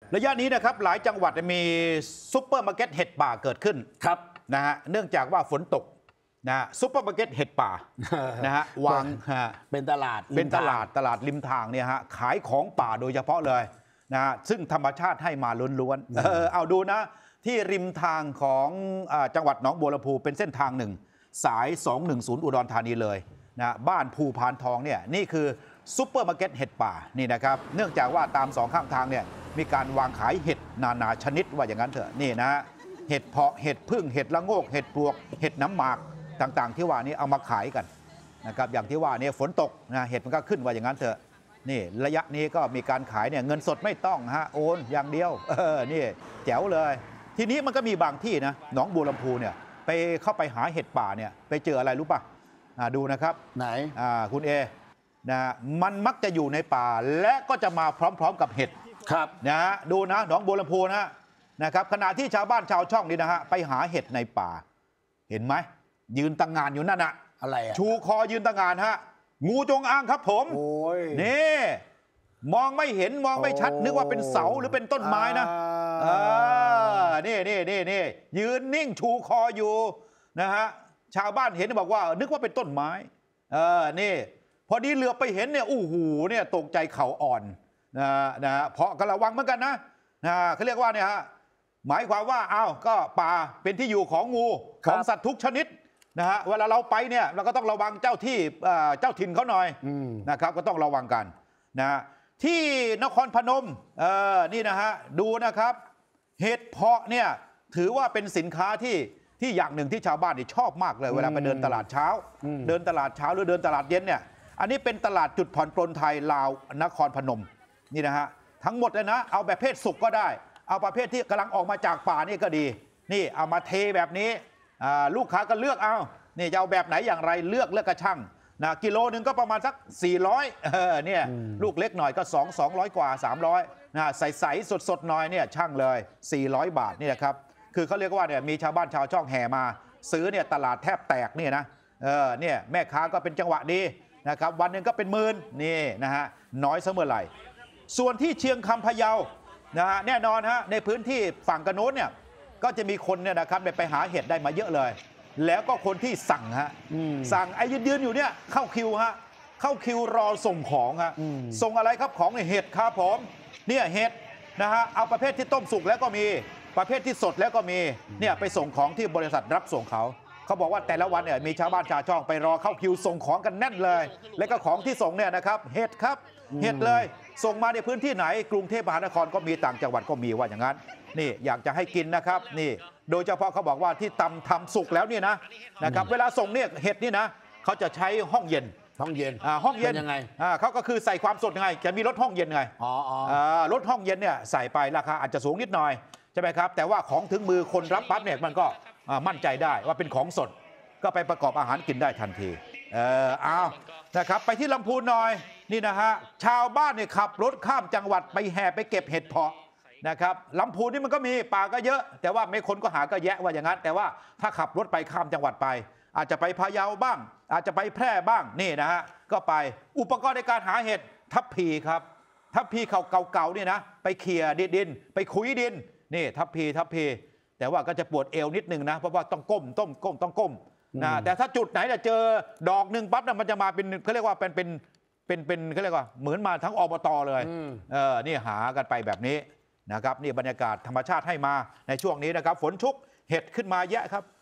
ระยะนี้นะครับหลายจังหวัดมีซุปเปอร์มาร์เก็ตเห็ดป่าเกิดขึ้นครับนะฮะเนื่องจากว่าฝนตกนะซุปเปอร์มาร์เก็ตเห็ดป่านะฮะวางเป็นตลาดริมทางเนี่ยฮะขายของป่าโดยเฉพาะเลยนะฮะซึ่งธรรมชาติให้มาล้วนๆเอาดูนะที่ริมทางของจังหวัดหนองบัวลำพูเป็นเส้นทางหนึ่งสาย210อุดรธานีเลยนะบ้านภูพานทองเนี่ยนี่คือซุปเปอร์มาร์เก็ตเห็ดป่านี่นะครับเนื่องจากว่าตามสองข้างทางเนี่ยมีการวางขายเห็ดนานาชนิดว่าอย่างนั้นเถอะนี่นะเห็ดเพาะเห็ดพึ่งเห็ดละโงกเห็ดปลวกเห็ดน้ำหมากต่างๆที่ว่านี้เอามาขายกันนะครับอย่างที่ว่านี่ฝนตกนะเห็ดมันก็ขึ้นว่าอย่างนั้นเถอะนี่ระยะนี้ก็มีการขายเนี่ยเงินสดไม่ต้องฮะโอนอย่างเดียวนี่แจ๋วเลยทีนี้มันก็มีบางที่นะหนองบัวลำพูเนี่ยไปเข้าไปหาเห็ดป่าเนี่ยไปเจออะไรรู้ป่ะดูนะครับไหนคุณเอนะมันมักจะอยู่ในป่าและก็จะมาพร้อมๆกับเห็ดครับนะดูนะหนองบัวลำพูนะครับขณะที่ชาวบ้านชาวช่องนี่นะฮะไปหาเห็ดในป่าเห็นไหมยืนตั้งงานอยู่นั่นน่ะอะไรชูคอยืนตั้งงานฮะงูจงอางครับผมนี่มองไม่เห็นมองไม่ชัดนึกว่าเป็นเสาหรือเป็นต้นไม้นะนี่ยืนนิ่งชูคออยู่นะฮะชาวบ้านเห็นบอกว่านึกว่าเป็นต้นไม้นี่พอดีเหลือไปเห็นเนี่ยโอ้โหเนี่ยตกใจเขาอ่อนนะเพราะก็ระวังเหมือนกันนะเขาเรียกว่าเนี่ยฮะหมายความว่าอ้าวก็ป่าเป็นที่อยู่ของงูของสัตว์ทุกชนิดนะฮะเวลาเราไปเนี่ยเราก็ต้องระวังเจ้าที่เจ้าถิ่นเขาหน่อยนะครับก็ต้องระวังกันนะที่นครพนมนี่นะฮะดูนะครับเห็ดเพาะเนี่ยถือว่าเป็นสินค้าที่อย่างหนึ่งที่ชาวบ้านนี่ชอบมากเลยเวลาไปเดินตลาดเช้าเดินตลาดเช้าหรือเดินตลาดเย็นเนี่ยอันนี้เป็นตลาดจุดผ่อนปลนไทยลาวนครพนมนี่นะฮะทั้งหมดเลยนะเอาแบบเพศสุกก็ได้เอาประเภทที่กำลังออกมาจากป่านี่ก็ดีนี่เอามาเทแบบนี้ลูกค้าก็เลือกเอานี่จะเอาแบบไหนอย่างไรเลือกกระช่างนะกิโลนึงก็ประมาณสัก400เนี่ยลูกเล็กหน่อยก็200กว่า300นะใสๆสดๆหน่อยเนี่ยช่างเลย400 บาทนี่นะครับคือเขาเรียกว่าเนี่ยมีชาวบ้านชาวช่องแห่มาซื้อเนี่ยตลาดแทบแตกเนี่ยนะเนี่ยแม่ค้าก็เป็นจังหวะดีนะครับวันหนึ่งก็เป็นหมื่นนี่นะฮะน้อยเสมอไหร่ส่วนที่เชียงคำพะเยานะฮะแน่นอนฮะในพื้นที่ฝั่งกระโน้นเนี่ยก็จะมีคนเนี่ยนะครับไปหาเห็ดได้มาเยอะเลยแล้วก็คนที่สั่งสั่งไอ้ยืนอยู่เนี่ยเข้าคิวเข้าคิวรอส่งของส่งอะไรครับของเห็ดครับผมเนี่ยเห็ดนะฮะเอาประเภทที่ต้มสุกแล้วก็มีประเภทที่สดแล้วก็มีเนี่ยไปส่งของที่บริษัทรับส่งเขาบอกว่าแต่ละวันเนี่ยมีชาวบ้านชาวช่องไปรอเข้าคิวส่งของกันแน่นเลยแล้วก็ของที่ส่งเนี่ยนะครับเห็ดครับเห็ดเลยส่งมาในพื้นที่ไหนกรุงเทพมหานครก็มีต่างจังหวัดก็มีว่าอย่างนั้นนี่อยากจะให้กินนะครับนี่โดยเฉพาะเขาบอกว่าที่ทำสุกแล้วเนี่ยนะครับเวลาส่งเนี่ยเห็ดนี่นะเขาจะใช้ห้องเย็นห้องเย็นยังไงเขาก็คือใส่ความสดยังไงจะมีรถห้องเย็นไงรถห้องเย็นเนี่ยใส่ไปราคาอาจจะสูงนิดหน่อยใช่ไหมครับแต่ว่าของถึงมือคนรับปั๊บเนี่ยมันก็มั่นใจได้ว่าเป็นของสดก็ไปประกอบอาหารกินได้ทันทีเอานะครับไปที่ลำพูนหน่อยนี่นะฮะชาวบ้านเนี่ยขับรถข้ามจังหวัดไปแห่ไปเก็บเห็ดเพาะนะครับลำพูนนี่มันก็มีป่าก็เยอะแต่ว่าไม่คนก็หาก็แยะว่าอย่างนั้นแต่ว่าถ้าขับรถไปข้ามจังหวัดไปอาจจะไปพะเยาบ้างอาจจะไปแพร่บ้างนี่นะฮะก็ไปอุปกรณ์ในการหาเห็ดทับพีครับทับพีเก่าๆนี่นะไปเขี่ยดินไปคุยดินนี่ทับพีแต่ว่าก็จะปวดเอวนิดนึงนะเพราะว่าต้องก้มต้องก้มนะแต่ถ้าจุดไหนเจอดอกหนึ่งปั๊บนะมันจะมาเป็นเขาเรียกว่าเป็นเขาเรียกว่าเหมือนมาทั้งอบตเลยนี่หากันไปแบบนี้นะครับนี่บรรยากาศธรรมชาติให้มาในช่วงนี้นะครับฝนชุกเห็ดขึ้นมาเยอะครับ